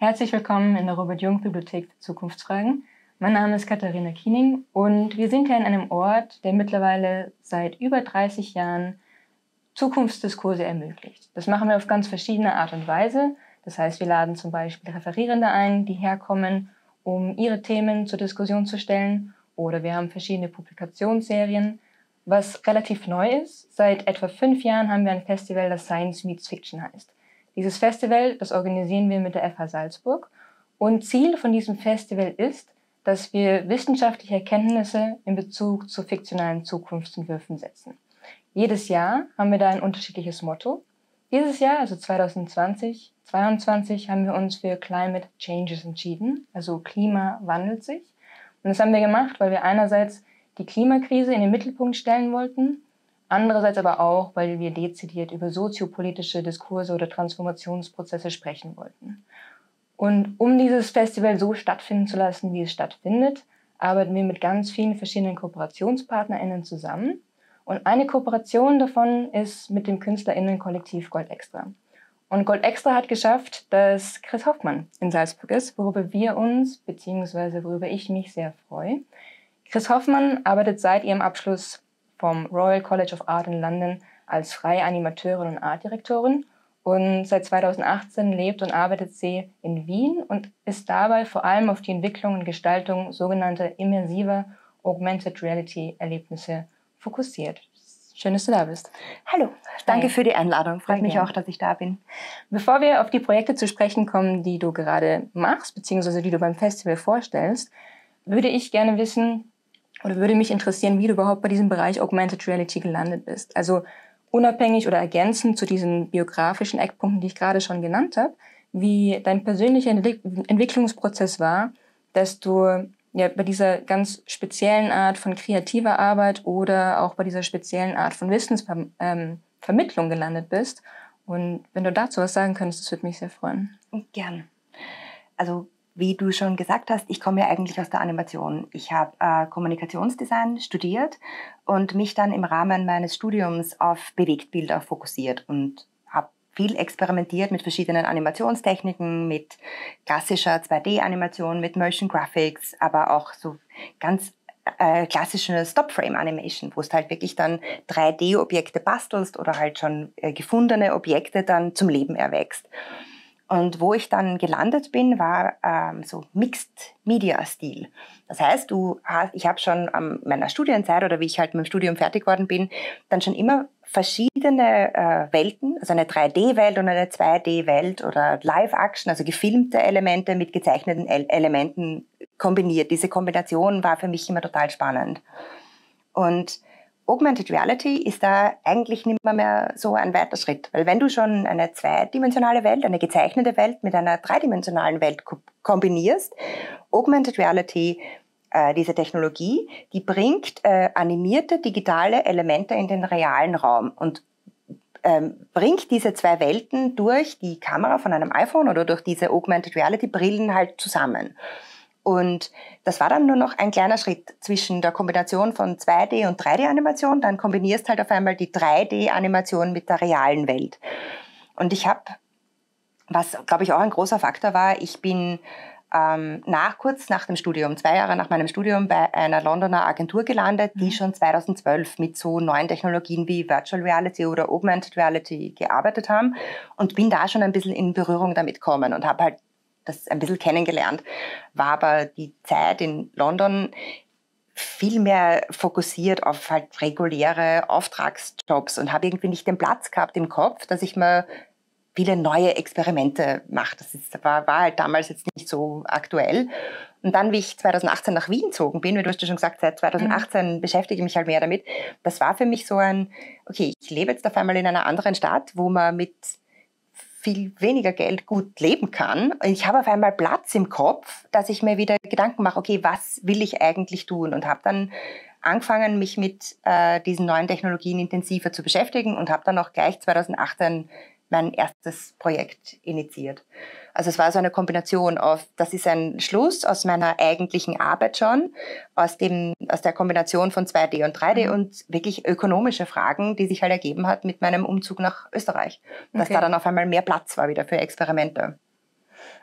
Herzlich willkommen in der Robert-Jung-Bibliothek für Zukunftsfragen. Mein Name ist Katharina Kiening und wir sind hier an einem Ort, der mittlerweile seit über 30 Jahren Zukunftsdiskurse ermöglicht. Das machen wir auf ganz verschiedene Art und Weise. Das heißt, wir laden zum Beispiel Referierende ein, die herkommen, um ihre Themen zur Diskussion zu stellen. Oder wir haben verschiedene Publikationsserien. Was relativ neu ist, seit etwa 5 Jahren haben wir ein Festival, das Science Meets Fiction heißt. Dieses Festival, das organisieren wir mit der FH Salzburg. Und Ziel von diesem Festival ist, dass wir wissenschaftliche Erkenntnisse in Bezug zu fiktionalen Zukunftsentwürfen setzen. Jedes Jahr haben wir da ein unterschiedliches Motto. Dieses Jahr, also 2020/22, haben wir uns für Climate Changes entschieden, also Klima wandelt sich. Und das haben wir gemacht, weil wir einerseits die Klimakrise in den Mittelpunkt stellen wollten, andererseits aber auch, weil wir dezidiert über soziopolitische Diskurse oder Transformationsprozesse sprechen wollten. Und um dieses Festival so stattfinden zu lassen, wie es stattfindet, arbeiten wir mit ganz vielen verschiedenen KooperationspartnerInnen zusammen. Und eine Kooperation davon ist mit dem KünstlerInnen-Kollektiv Gold Extra. Und Gold Extra hat geschafft, dass Chris Hoffmann in Salzburg ist, worüber wir uns, beziehungsweise worüber ich mich sehr freue. Chris Hoffmann arbeitet seit ihrem Abschluss vom Royal College of Art in London als freie Animateurin und Artdirektorin. Und seit 2018 lebt und arbeitet sie in Wien und ist dabei vor allem auf die Entwicklung und Gestaltung sogenannter immersiver Augmented Reality Erlebnisse fokussiert. Schön, dass du da bist. Hallo, danke für die Einladung. Freut mich auch, dass ich da bin. Bevor wir auf die Projekte zu sprechen kommen, die du gerade machst, beziehungsweise die du beim Festival vorstellst, würde ich gerne wissen oder würde mich interessieren, wie du überhaupt bei diesem Bereich Augmented Reality gelandet bist. Also unabhängig oder ergänzend zu diesen biografischen Eckpunkten, die ich gerade schon genannt habe, wie dein persönlicher Entwicklungsprozess war, dass du ja bei dieser ganz speziellen Art von kreativer Arbeit oder auch bei dieser speziellen Art von Wissensvermittlung gelandet bist. Und wenn du dazu was sagen könntest, das würde mich sehr freuen. Gern. Also wie du schon gesagt hast, ich komme ja eigentlich aus der Animation. Ich habe Kommunikationsdesign studiert und mich dann im Rahmen meines Studiums auf Bewegtbilder fokussiert und habe viel experimentiert mit verschiedenen Animationstechniken, mit klassischer 2D-Animation, mit Motion Graphics, aber auch so ganz klassische Stop-Frame-Animation, wo du halt wirklich dann 3D-Objekte bastelst oder halt schon gefundene Objekte dann zum Leben erwächst. Und wo ich dann gelandet bin, war so Mixed-Media-Stil. Das heißt, ich habe schon an meiner Studienzeit oder wie ich halt mit dem Studium fertig geworden bin, dann schon immer verschiedene Welten, also eine 3D-Welt und eine 2D-Welt oder Live-Action, also gefilmte Elemente mit gezeichneten Elementen kombiniert. Diese Kombination war für mich immer total spannend. Und Augmented Reality ist da eigentlich nicht mehr so ein weiter Schritt. Weil wenn du schon eine zweidimensionale Welt, eine gezeichnete Welt mit einer dreidimensionalen Welt kombinierst, Augmented Reality, diese Technologie, die bringt animierte digitale Elemente in den realen Raum und bringt diese zwei Welten durch die Kamera von einem iPhone oder durch diese Augmented Reality Brillen halt zusammen. Und das war dann nur noch ein kleiner Schritt zwischen der Kombination von 2D- und 3D-Animation. Dann kombinierst halt auf einmal die 3D-Animation mit der realen Welt. Und ich habe, was glaube ich auch ein großer Faktor war, ich bin kurz nach dem Studium, 2 Jahre nach meinem Studium bei einer Londoner Agentur gelandet, die schon 2012 mit so neuen Technologien wie Virtual Reality oder Augmented Reality gearbeitet haben und bin da schon ein bisschen in Berührung damit gekommen und habe halt das ein bisschen kennengelernt, war aber die Zeit in London viel mehr fokussiert auf halt reguläre Auftragsjobs und habe irgendwie nicht den Platz gehabt im Kopf, dass ich mir viele neue Experimente mache. Das war halt damals jetzt nicht so aktuell. Und dann, wie ich 2018 nach Wien gezogen bin, wie du hast ja schon gesagt, seit 2018 beschäftige ich mich halt mehr damit, das war für mich so okay, ich lebe jetzt auf einmal in einer anderen Stadt, wo man mit viel weniger Geld gut leben kann. Ich habe auf einmal Platz im Kopf, dass ich mir wieder Gedanken mache, okay, was will ich eigentlich tun? Und habe dann angefangen, mich mit diesen neuen Technologien intensiver zu beschäftigen und habe dann auch gleich 2018 mein erstes Projekt initiiert. Also es war so eine Kombination das ist ein Schluss aus meiner eigentlichen Arbeit schon, aus der Kombination von 2D und 3D und wirklich ökonomische Fragen, die sich halt ergeben hat mit meinem Umzug nach Österreich. Dass da dann auf einmal mehr Platz war wieder für Experimente.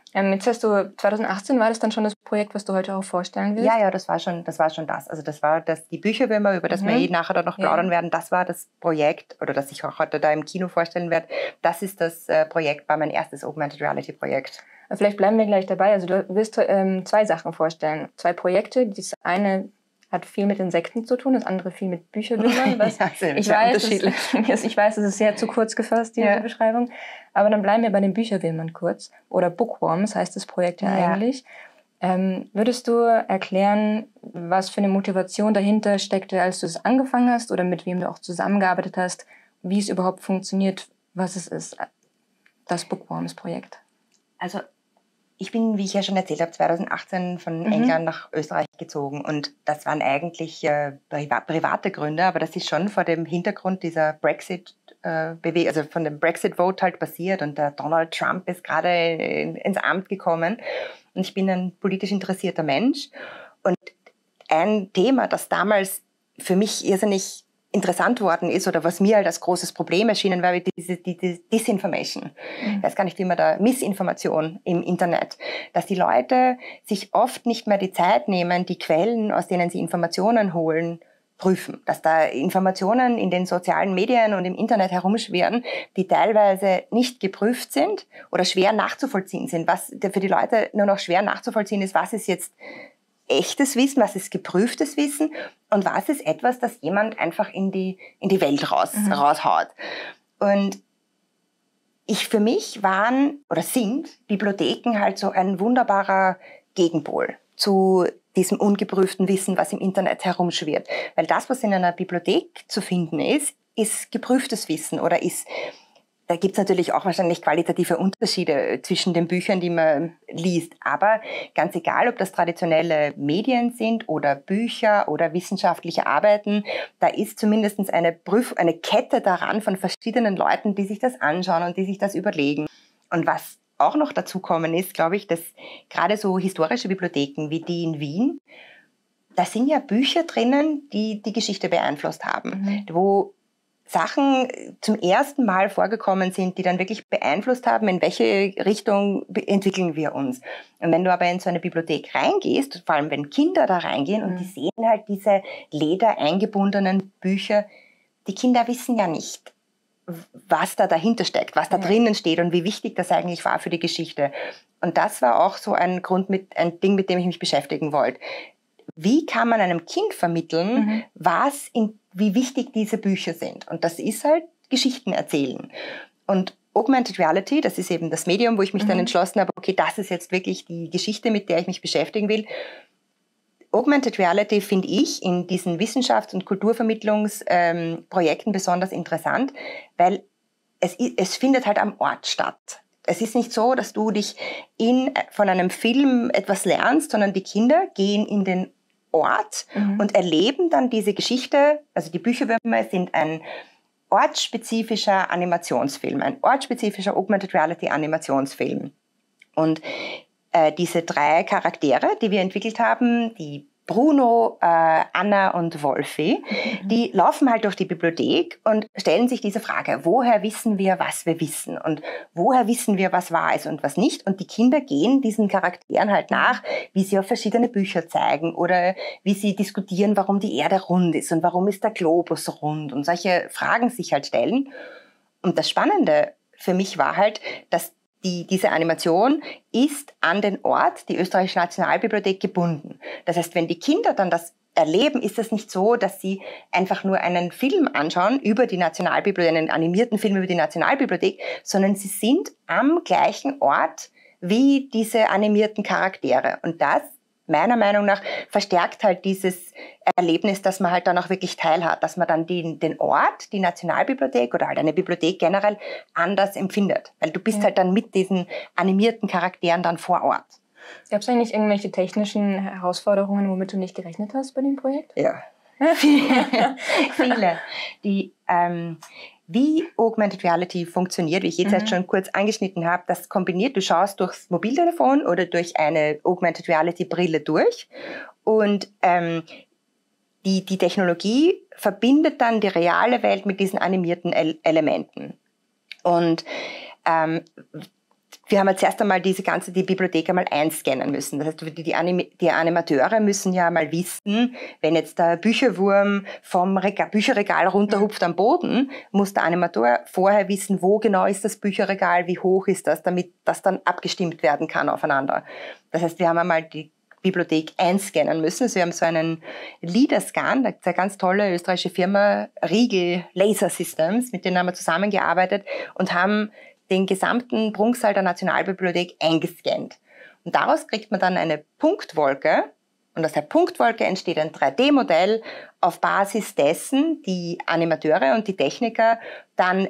Jetzt hast du, 2018 war das dann schon das Projekt, was du heute auch vorstellen willst? Ja, das war schon das. Also das war die Bücherwürmer, über das wir nachher dann noch plaudern werden. Das war das Projekt, oder das ich auch heute da im Kino vorstellen werde. Das ist das Projekt, war mein erstes Augmented Reality Projekt. Vielleicht bleiben wir gleich dabei. Also du willst 2 Sachen vorstellen. 2 Projekte. Das eine hat viel mit Insekten zu tun, das andere viel mit Bücherwürmern. Ich weiß, es ist sehr zu kurz gefasst, diese Beschreibung. Aber dann bleiben wir bei den Bücherwürmern kurz. Oder Bookworms heißt das Projekt ja eigentlich. Würdest du erklären, was für eine Motivation dahinter steckte, als du es angefangen hast oder mit wem du auch zusammengearbeitet hast, wie es überhaupt funktioniert, was es ist, das Bookworms-Projekt? Also ich bin, wie ich ja schon erzählt habe, 2018 von England nach Österreich gezogen und das waren eigentlich private Gründe, aber das ist schon vor dem Hintergrund dieser Brexit-Bewegung, also von dem Brexit-Vote halt passiert und der Donald Trump ist gerade ins Amt gekommen und ich bin ein politisch interessierter Mensch und ein Thema, das damals für mich irrsinnig interessant worden ist oder was mir halt als großes Problem erschienen war, die Disinformation. Ich weiß gar nicht, wie man da, Missinformation im Internet, dass die Leute sich oft nicht mehr die Zeit nehmen, die Quellen, aus denen sie Informationen holen, prüfen. Dass da Informationen in den sozialen Medien und im Internet herumschwirren, die teilweise nicht geprüft sind oder schwer nachzuvollziehen sind. Was für die Leute nur noch schwer nachzuvollziehen ist, was ist jetzt echtes Wissen, was ist geprüftes Wissen und was ist etwas, das jemand einfach in die Welt raushaut. Und für mich waren oder sind Bibliotheken halt so ein wunderbarer Gegenpol zu diesem ungeprüften Wissen, was im Internet herumschwirrt. Weil das, was in einer Bibliothek zu finden ist geprüftes Wissen oder da gibt es natürlich auch wahrscheinlich qualitative Unterschiede zwischen den Büchern, die man liest. Aber ganz egal, ob das traditionelle Medien sind oder Bücher oder wissenschaftliche Arbeiten, da ist zumindest eine Kette daran von verschiedenen Leuten, die sich das anschauen und die sich das überlegen. Und was auch noch dazu kommen ist, glaube ich, dass gerade so historische Bibliotheken wie die in Wien, da sind ja Bücher drinnen, die die Geschichte beeinflusst haben, wo Sachen zum ersten Mal vorgekommen sind, die dann wirklich beeinflusst haben, in welche Richtung entwickeln wir uns. Und wenn du aber in so eine Bibliothek reingehst, vor allem wenn Kinder da reingehen und die sehen halt diese ledereingebundenen Bücher, die Kinder wissen ja nicht, was da dahinter steckt, was da drinnen steht und wie wichtig das eigentlich war für die Geschichte. Und das war auch so ein Ding, mit dem ich mich beschäftigen wollte. Wie kann man einem Kind vermitteln, wie wichtig diese Bücher sind? Und das ist halt Geschichten erzählen. Und Augmented Reality, das ist eben das Medium, wo ich mich dann entschlossen habe, okay, das ist jetzt wirklich die Geschichte, mit der ich mich beschäftigen will. Augmented Reality finde ich in diesen Wissenschafts- und Kulturvermittlungsprojekten besonders interessant, weil es findet halt am Ort statt. Es ist nicht so, dass du dich von einem Film etwas lernst, sondern die Kinder gehen in den Ort und erleben dann diese Geschichte. Also die Bücherwürmer sind ein ortsspezifischer Animationsfilm, ein ortsspezifischer Augmented Reality Animationsfilm. Und diese 3 Charaktere, die wir entwickelt haben, die Bruno, Anna und Wolfi, die laufen halt durch die Bibliothek und stellen sich diese Frage, woher wissen wir, was wir wissen und woher wissen wir, was wahr ist und was nicht. Und die Kinder gehen diesen Charakteren halt nach, wie sie auf verschiedene Bücher zeigen oder wie sie diskutieren, warum die Erde rund ist und warum ist der Globus rund und solche Fragen sich halt stellen. Und das Spannende für mich war halt, dass diese Animation ist an den Ort, die Österreichische Nationalbibliothek, gebunden. Das heißt, wenn die Kinder dann das erleben, ist es nicht so, dass sie einfach nur einen Film anschauen über die Nationalbibliothek, einen animierten Film über die Nationalbibliothek, sondern sie sind am gleichen Ort wie diese animierten Charaktere. Und das, meiner Meinung nach, verstärkt halt dieses Erlebnis, dass man halt dann auch wirklich teilhat, dass man dann den Ort, die Nationalbibliothek oder halt eine Bibliothek generell anders empfindet. Weil du bist halt dann mit diesen animierten Charakteren dann vor Ort. Gab es eigentlich irgendwelche technischen Herausforderungen, womit du nicht gerechnet hast bei dem Projekt? Ja, viele. Wie Augmented Reality funktioniert, wie ich jetzt schon kurz angeschnitten habe, das kombiniert, du schaust durchs Mobiltelefon oder durch eine Augmented Reality Brille durch und die Technologie verbindet dann die reale Welt mit diesen animierten Elementen. Und wir haben jetzt erst einmal die Bibliothek einmal einscannen müssen. Das heißt, die Animateure müssen ja mal wissen, wenn jetzt der Bücherwurm vom Bücherregal runterhupft am Boden, muss der Animator vorher wissen, wo genau ist das Bücherregal, wie hoch ist das, damit das dann abgestimmt werden kann aufeinander. Das heißt, wir haben einmal die Bibliothek einscannen müssen. Also wir haben so einen LiDAR-Scan, da ist eine ganz tolle österreichische Firma, Riegel Laser Systems, mit denen haben wir zusammengearbeitet und haben den gesamten Prunksaal der Nationalbibliothek eingescannt. Und daraus kriegt man dann eine Punktwolke und aus der Punktwolke entsteht ein 3D-Modell, auf Basis dessen die Animateure und die Techniker dann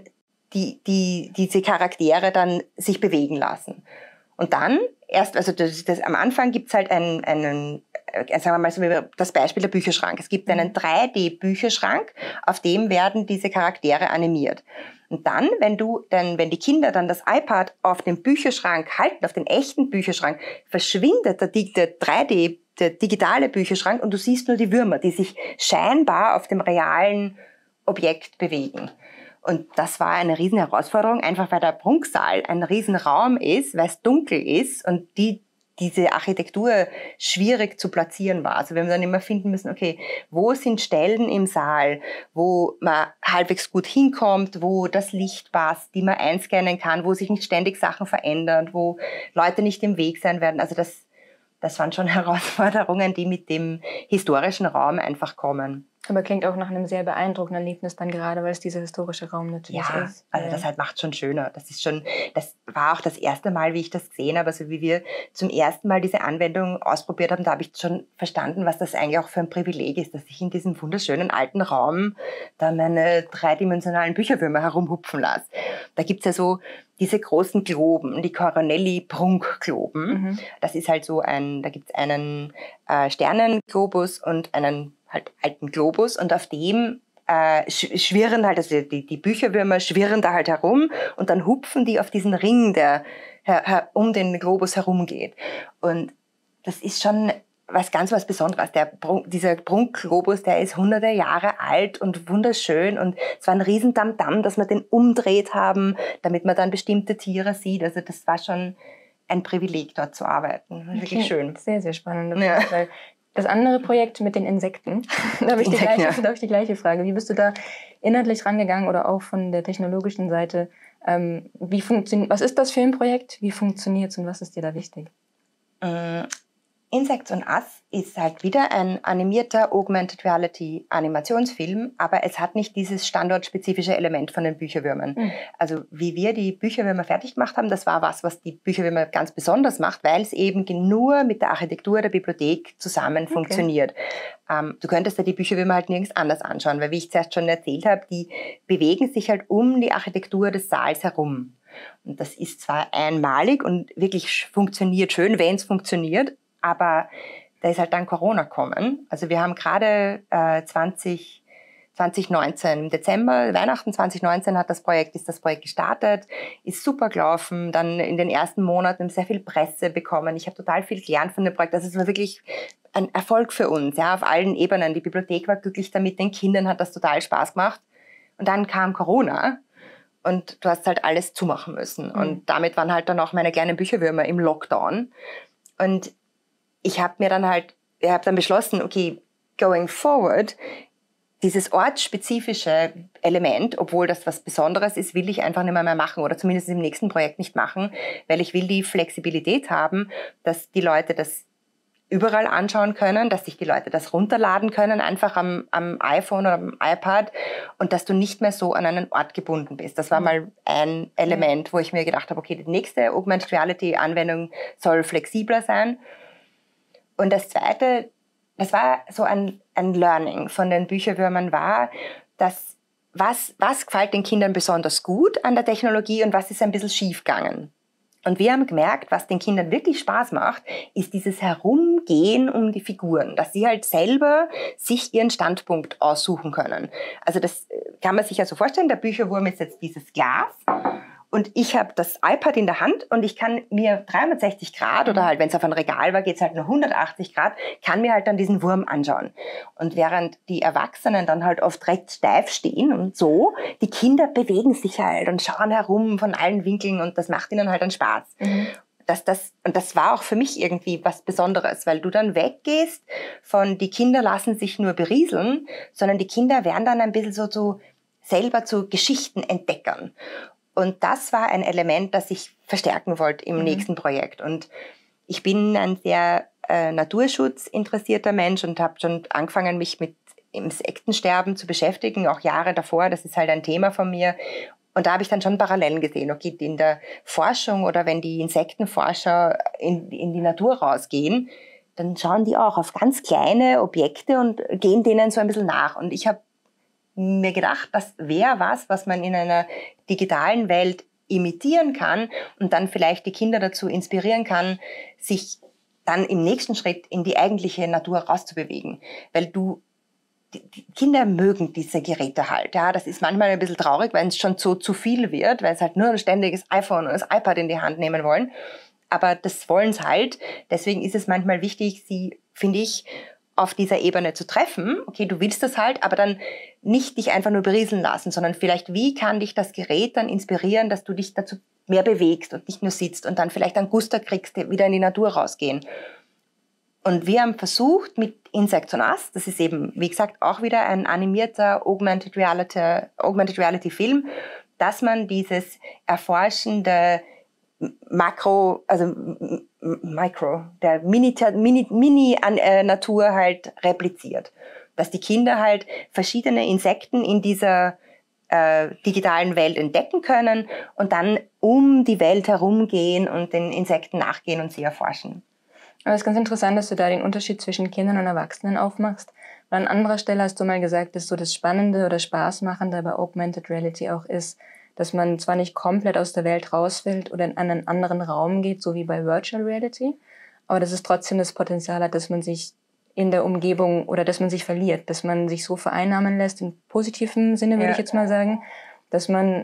diese Charaktere dann sich bewegen lassen. Und dann erst, also am Anfang gibt's halt sagen wir mal so wie das Beispiel der Bücherschrank. Es gibt einen 3D-Bücherschrank, auf dem werden diese Charaktere animiert. Und dann, wenn die Kinder dann das iPad auf den Bücherschrank halten, auf den echten Bücherschrank, verschwindet der digitale Bücherschrank und du siehst nur die Würmer, die sich scheinbar auf dem realen Objekt bewegen. Und das war eine riesen Herausforderung, einfach weil der Prunksaal ein riesen Raum ist, weil es dunkel ist und diese Architektur schwierig zu platzieren war. Also wir haben dann immer finden müssen, okay, wo sind Stellen im Saal, wo man halbwegs gut hinkommt, wo das Licht passt, die man einscannen kann, wo sich nicht ständig Sachen verändern, wo Leute nicht im Weg sein werden. Also das waren schon Herausforderungen, die mit dem historischen Raum einfach kommen. Aber klingt auch nach einem sehr beeindruckenden Erlebnis dann gerade, weil es dieser historische Raum natürlich ist. Also das halt macht schon schöner. Das war auch das erste Mal, wie ich das gesehen habe, also wie wir zum ersten Mal diese Anwendung ausprobiert haben, da habe ich schon verstanden, was das eigentlich auch für ein Privileg ist, dass ich in diesem wunderschönen alten Raum da meine dreidimensionalen Bücherwürmer herumhupfen lasse. Da gibt's ja so diese großen Globen, die Coronelli-Prunk-Globen. Mhm. Das ist halt so da gibt's einen Sternenglobus und einen halt alten Globus und auf dem schwirren halt, also die Bücherwürmer schwirren da halt herum und dann hupfen die auf diesen Ring, der um den Globus herumgeht. Und das ist schon was Besonderes. Dieser Prunkglobus, der ist hunderte Jahre alt und wunderschön und es war ein riesen Tamtam, dass wir den umdreht haben, damit man dann bestimmte Tiere sieht. Also das war schon ein Privileg, dort zu arbeiten. Wirklich schön. Sehr, sehr spannend. Ja. Weil das andere Projekt mit den Insekten, da habe ich die gleiche Frage. Wie bist du da inhaltlich rangegangen oder auch von der technologischen Seite? Was ist das für ein Projekt? Wie funktioniert es und was ist dir da wichtig? Insects on Us ist halt wieder ein animierter Augmented Reality Animationsfilm, aber es hat nicht dieses standortspezifische Element von den Bücherwürmern. Mhm. Also wie wir die Bücherwürmer fertig gemacht haben, das war was die Bücherwürmer ganz besonders macht, weil es eben nur mit der Architektur der Bibliothek zusammen funktioniert. Du könntest ja die Bücherwürmer halt nirgends anders anschauen, weil wie ich zuerst schon erzählt habe, die bewegen sich halt um die Architektur des Saals herum. Und das ist zwar einmalig und wirklich funktioniert schön, wenn es funktioniert, aber da ist halt dann Corona gekommen. Also wir haben gerade 2019, im Dezember, Weihnachten 2019 ist das Projekt gestartet, ist super gelaufen, dann in den ersten Monaten sehr viel Presse bekommen. Ich habe total viel gelernt von dem Projekt. Also es war wirklich ein Erfolg für uns, ja, auf allen Ebenen. Die Bibliothek war glücklich damit, den Kindern hat das total Spaß gemacht. Und dann kam Corona und du hast halt alles zumachen müssen. Mhm. Und damit waren halt dann auch meine kleinen Bücherwürmer im Lockdown. Und ich habe dann beschlossen, okay, going forward, dieses ortsspezifische Element, obwohl das was Besonderes ist, will ich einfach nicht mehr machen oder zumindest im nächsten Projekt nicht machen, weil ich will die Flexibilität haben, dass die Leute das überall anschauen können, dass sich die Leute das runterladen können, einfach am iPhone oder am iPad und dass du nicht mehr so an einen Ort gebunden bist. Das war mal ein Element, wo ich mir gedacht habe, okay, die nächste Augmented Reality Anwendung soll flexibler sein. Und das Zweite, das war so ein Learning von den Bücherwürmern war, dass was gefällt den Kindern besonders gut an der Technologie und was ist ein bisschen schief gegangen. Und wir haben gemerkt, was den Kindern wirklich Spaß macht, ist dieses Herumgehen um die Figuren, dass sie halt selber sich ihren Standpunkt aussuchen können. Also das kann man sich ja so vorstellen, der Bücherwurm ist jetzt dieses Glas Und ich habe das iPad in der Hand und ich kann mir 360 Grad oder halt, wenn es auf ein Regal war, geht es halt nur 180 Grad, kann mir halt dann diesen Wurm anschauen. Und während die Erwachsenen dann halt oft recht steif stehen und so, die Kinder bewegen sich halt und schauen herum von allen Winkeln und das macht ihnen halt einen Spaß. Und das war auch für mich irgendwie was Besonderes, weil du dann weggehst von, die Kinder lassen sich nur berieseln, sondern die Kinder werden dann ein bisschen so selber zu Geschichtenentdeckern. Und das war ein Element, das ich verstärken wollte im nächsten Projekt. Und ich bin ein sehr naturschutzinteressierter Mensch und habe schon angefangen, mich mit Insektensterben zu beschäftigen, auch Jahre davor. Das ist halt ein Thema von mir. Und da habe ich dann schon Parallelen gesehen. Okay, in der Forschung oder wenn die Insektenforscher in die Natur rausgehen, dann schauen die auch auf ganz kleine Objekte und gehen denen so ein bisschen nach. Und ich habe mir gedacht, das wäre was man in einer digitalen Welt imitieren kann und dann vielleicht die Kinder dazu inspirieren kann, sich dann im nächsten Schritt in die eigentliche Natur rauszubewegen. Weil die Kinder mögen diese Geräte halt. Ja, das ist manchmal ein bisschen traurig, wenn es schon so zu viel wird, weil sie halt nur ein ständiges iPhone und das iPad in die Hand nehmen wollen. Aber das wollen sie halt. Deswegen ist es manchmal wichtig, sie, finde ich, auf dieser Ebene zu treffen. Okay, du willst das halt, aber dann nicht dich einfach nur berieseln lassen, sondern vielleicht, wie kann dich das Gerät dann inspirieren, dass du dich dazu mehr bewegst und nicht nur sitzt und dann vielleicht einen Guster kriegst, wieder in die Natur rausgehen. Und wir haben versucht mit Insects on Us, das ist eben, wie gesagt, auch wieder ein animierter Augmented Reality Film, dass man dieses erforschende Micro, der Mini-Natur halt repliziert. Dass die Kinder halt verschiedene Insekten in dieser digitalen Welt entdecken können und dann um die Welt herumgehen und den Insekten nachgehen und sie erforschen. Aber es ist ganz interessant, dass du da den Unterschied zwischen Kindern und Erwachsenen aufmachst. Weil an anderer Stelle hast du mal gesagt, dass so das Spannende oder Spaßmachende bei Augmented Reality auch ist, dass man zwar nicht komplett aus der Welt rausfällt oder in einen anderen Raum geht, so wie bei Virtual Reality, aber dass es trotzdem das Potenzial hat, dass man sich in der Umgebung oder dass man sich verliert, dass man sich so vereinnahmen lässt, im positiven Sinne würde ich jetzt mal sagen, dass man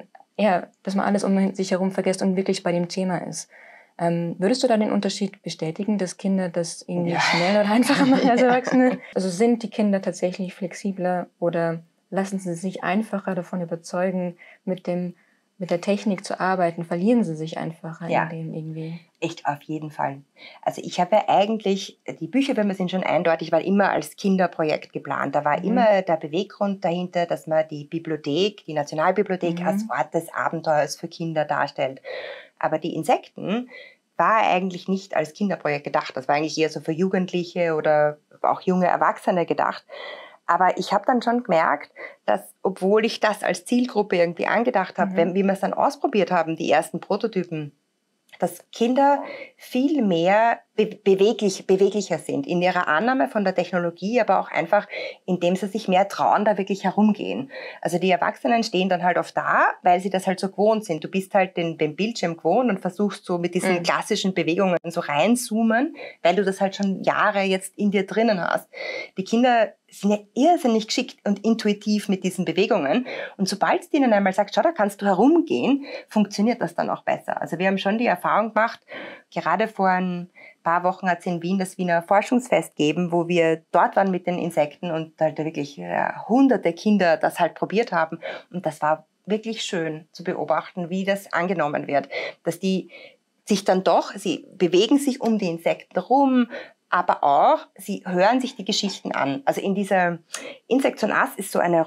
alles um sich herum vergisst und wirklich bei dem Thema ist. Würdest du da den Unterschied bestätigen, dass Kinder das irgendwie schnell oder einfacher machen als Erwachsene? Also sind die Kinder tatsächlich flexibler oder lassen sie sich einfacher davon überzeugen, mit der Technik zu arbeiten? Verlieren sie sich einfacher in dem irgendwie? Echt, auf jeden Fall. Also ich habe ja eigentlich, die Bücherwürmer sind schon eindeutig, weil immer als Kinderprojekt geplant. Da war immer der Beweggrund dahinter, dass man die Bibliothek, die Nationalbibliothek als Ort des Abenteuers für Kinder darstellt. Aber die Insekten war eigentlich nicht als Kinderprojekt gedacht. Das war eigentlich eher so für Jugendliche oder auch junge Erwachsene gedacht. Aber ich habe dann schon gemerkt, dass, obwohl ich das als Zielgruppe irgendwie angedacht habe, wie wir es dann ausprobiert haben, die ersten Prototypen, dass Kinder viel mehr beweglicher sind in ihrer Annahme von der Technologie, aber auch einfach, indem sie sich mehr trauen, da wirklich herumgehen. Also die Erwachsenen stehen dann halt oft da, weil sie das halt so gewohnt sind. Du bist halt den Bildschirm gewohnt und versuchst so mit diesen klassischen Bewegungen so reinzoomen, weil du das halt schon Jahre jetzt in dir drinnen hast. Die Kinder sind ja irrsinnig geschickt und intuitiv mit diesen Bewegungen. Und sobald es denen einmal sagt, schau, da kannst du herumgehen, funktioniert das dann auch besser. Also wir haben schon die Erfahrung gemacht, gerade vor ein paar Wochen hat es in Wien das Wiener Forschungsfest gegeben, wo wir dort waren mit den Insekten und halt wirklich hunderte Kinder das halt probiert haben. Und das war wirklich schön zu beobachten, wie das angenommen wird. Dass die sich dann doch, sie bewegen sich um die Insekten rum, aber auch, sie hören sich die Geschichten an. Also in dieser Insects on Us ist so ein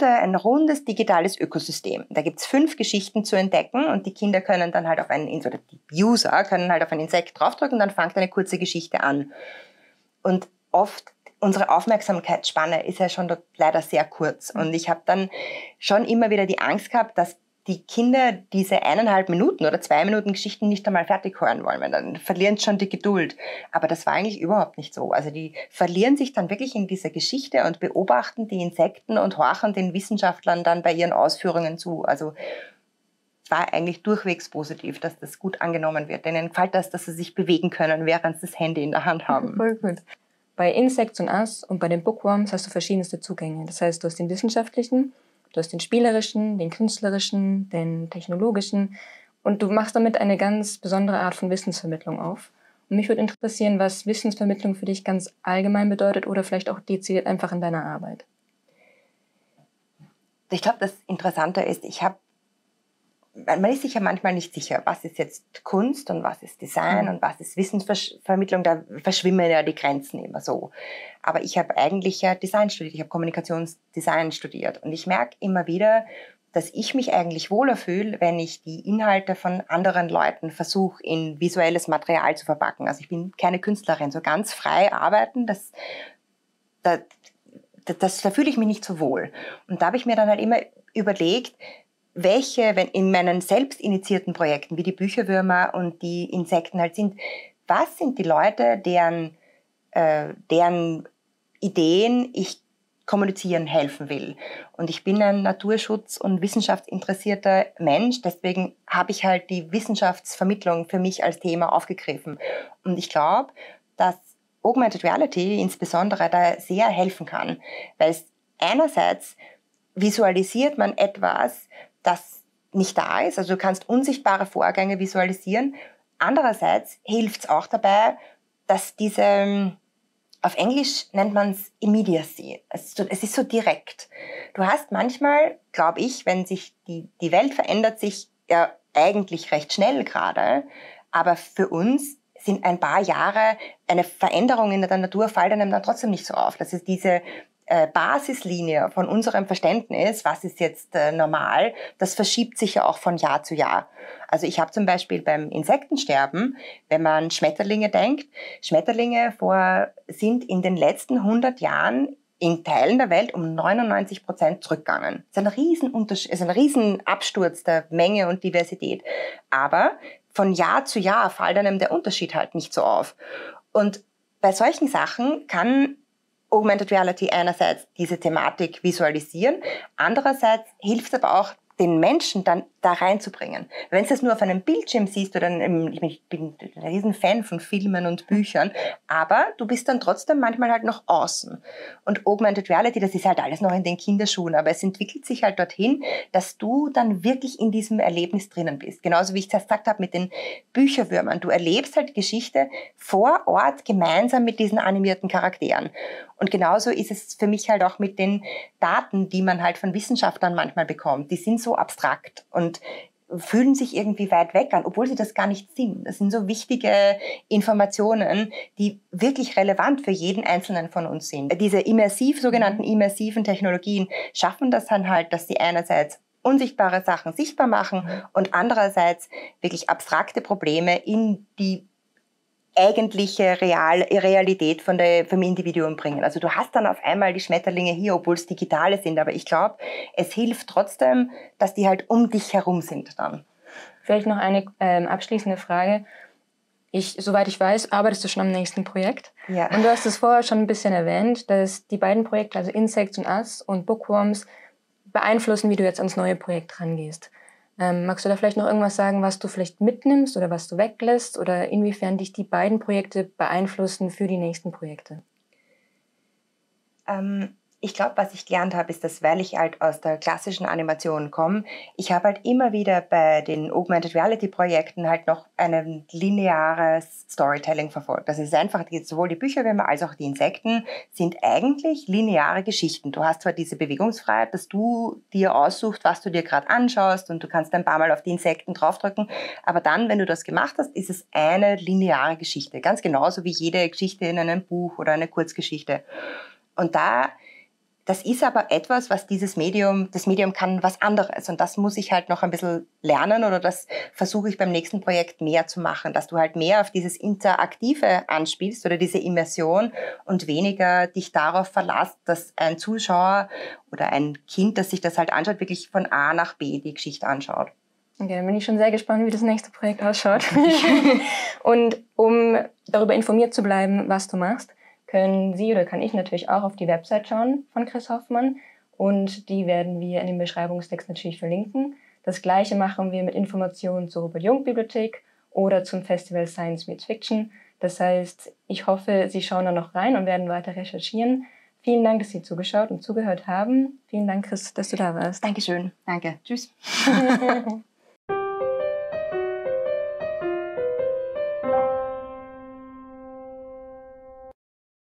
rundes digitales Ökosystem. Da gibt's 5 Geschichten zu entdecken und die Kinder können dann halt oder die User können halt auf ein Insekt draufdrücken und dann fängt eine kurze Geschichte an. Und oft, unsere Aufmerksamkeitsspanne ist ja schon leider sehr kurz. Und ich habe dann schon immer wieder die Angst gehabt, dass die Kinder diese 1,5 Minuten oder 2 Minuten Geschichten nicht einmal fertig hören wollen, weil dann verlieren sie schon die Geduld. Aber das war eigentlich überhaupt nicht so. Also die verlieren sich dann wirklich in dieser Geschichte und beobachten die Insekten und horchen den Wissenschaftlern dann bei ihren Ausführungen zu. Also es war eigentlich durchwegs positiv, dass das gut angenommen wird. Denen gefällt das, dass sie sich bewegen können, während sie das Handy in der Hand haben. Voll gut. Bei Insects on Us und bei den Bookworms hast du verschiedenste Zugänge. Das heißt, du hast den wissenschaftlichen, du hast den spielerischen, den künstlerischen, den technologischen Und du machst damit eine ganz besondere Art von Wissensvermittlung auf. Und mich würde interessieren, was Wissensvermittlung für dich ganz allgemein bedeutet oder vielleicht auch dezidiert einfach in deiner Arbeit. Ich glaube, das Interessante ist, man ist sich ja manchmal nicht sicher, was ist jetzt Kunst und was ist Design und was ist Wissensvermittlung, da verschwimmen ja die Grenzen immer so. Aber ich habe eigentlich ja Design studiert, ich habe Kommunikationsdesign studiert und ich merke immer wieder, dass ich mich eigentlich wohler fühle, wenn ich die Inhalte von anderen Leuten versuche, in visuelles Material zu verpacken. Also ich bin keine Künstlerin, so ganz frei arbeiten, da fühle ich mich nicht so wohl. Und da habe ich mir dann halt immer überlegt, wenn in meinen selbst initiierten Projekten, wie die Bücherwürmer und die Insekten halt sind, was sind die Leute, deren Ideen ich kommunizieren helfen will. Und ich bin ein Naturschutz- und wissenschaftsinteressierter Mensch, deswegen habe ich halt die Wissenschaftsvermittlung für mich als Thema aufgegriffen. Und ich glaube, dass Augmented Reality insbesondere da sehr helfen kann, weil es einerseits visualisiert man etwas, das nicht da ist, also du kannst unsichtbare Vorgänge visualisieren. Andererseits hilft es auch dabei, dass auf Englisch nennt man es Immediacy. Es ist so direkt. Du hast manchmal, glaube ich, wenn sich die Welt verändert sich ja eigentlich recht schnell gerade, aber für uns sind ein paar Jahre eine Veränderung in der Natur fällt einem dann trotzdem nicht so auf. Das ist diese Basislinie von unserem Verständnis, was ist jetzt normal, das verschiebt sich ja auch von Jahr zu Jahr. Also ich habe zum Beispiel beim Insektensterben, wenn man an Schmetterlinge denkt, Schmetterlinge sind in den letzten 100 Jahren in Teilen der Welt um 99% zurückgegangen. Das ist ein Riesenabsturz der Menge und Diversität. Aber von Jahr zu Jahr fällt einem der Unterschied halt nicht so auf. Und bei solchen Sachen kann Augmented Reality einerseits diese Thematik visualisieren, andererseits hilft es aber auch, den Menschen dann da reinzubringen. Wenn du das nur auf einem Bildschirm siehst, ich bin ein riesen Fan von Filmen und Büchern, aber du bist dann trotzdem manchmal halt noch außen. Und Augmented Reality, das ist halt alles noch in den Kinderschuhen, aber es entwickelt sich halt dorthin, dass du dann wirklich in diesem Erlebnis drinnen bist. Genauso wie ich es gesagt habe mit den Bücherwürmern. Du erlebst halt die Geschichte vor Ort gemeinsam mit diesen animierten Charakteren. Und genauso ist es für mich halt auch mit den Daten, die man halt von Wissenschaftlern manchmal bekommt. Die sind so abstrakt und fühlen sich irgendwie weit weg an, obwohl sie das gar nicht sind. Das sind so wichtige Informationen, die wirklich relevant für jeden Einzelnen von uns sind. Diese sogenannten immersiven Technologien schaffen das dann halt, dass sie einerseits unsichtbare Sachen sichtbar machen und andererseits wirklich abstrakte Probleme in die eigentliche Realität vom Individuum bringen. Also du hast dann auf einmal die Schmetterlinge hier, obwohl es digitale sind, aber ich glaube, es hilft trotzdem, dass die halt um dich herum sind dann. Vielleicht noch eine abschließende Frage. Soweit ich weiß, arbeitest du schon am nächsten Projekt. Ja. Und du hast es vorher schon ein bisschen erwähnt, dass die beiden Projekte, also Insects und Us und Bookworms, beeinflussen, wie du jetzt ans neue Projekt rangehst. Magst du da vielleicht noch irgendwas sagen, was du vielleicht mitnimmst oder was du weglässt oder inwiefern dich die beiden Projekte beeinflussen für die nächsten Projekte? Ich glaube, was ich gelernt habe, ist, dass, weil ich halt aus der klassischen Animation komme, ich habe halt immer wieder bei den Augmented Reality Projekten halt noch ein lineares Storytelling verfolgt. Das ist einfach, sowohl die Bücherwürmer als auch die Insekten sind eigentlich lineare Geschichten. Du hast zwar diese Bewegungsfreiheit, dass du dir aussuchst, was du dir gerade anschaust und du kannst ein paar Mal auf die Insekten draufdrücken, aber dann, wenn du das gemacht hast, ist es eine lineare Geschichte. Ganz genauso wie jede Geschichte in einem Buch oder eine Kurzgeschichte. Und das ist aber etwas, was das Medium kann was anderes. Und das muss ich halt noch ein bisschen lernen oder das versuche ich beim nächsten Projekt mehr zu machen, dass du halt mehr auf dieses Interaktive anspielst oder diese Immersion und weniger dich darauf verlässt, dass ein Zuschauer oder ein Kind, das sich das halt anschaut, wirklich von A nach B die Geschichte anschaut. Okay, dann bin ich schon sehr gespannt, wie das nächste Projekt ausschaut. Und um darüber informiert zu bleiben, was du machst, können Sie oder kann ich natürlich auch auf die Website schauen von Chris Hoffmann und die werden wir in dem Beschreibungstext natürlich verlinken. Das Gleiche machen wir mit Informationen zur Robert-Jung-Bibliothek oder zum Festival Science Meets Fiction. Das heißt, ich hoffe, Sie schauen da noch rein und werden weiter recherchieren. Vielen Dank, dass Sie zugeschaut und zugehört haben. Vielen Dank, Chris, dass du da warst. Dankeschön. Danke. Tschüss.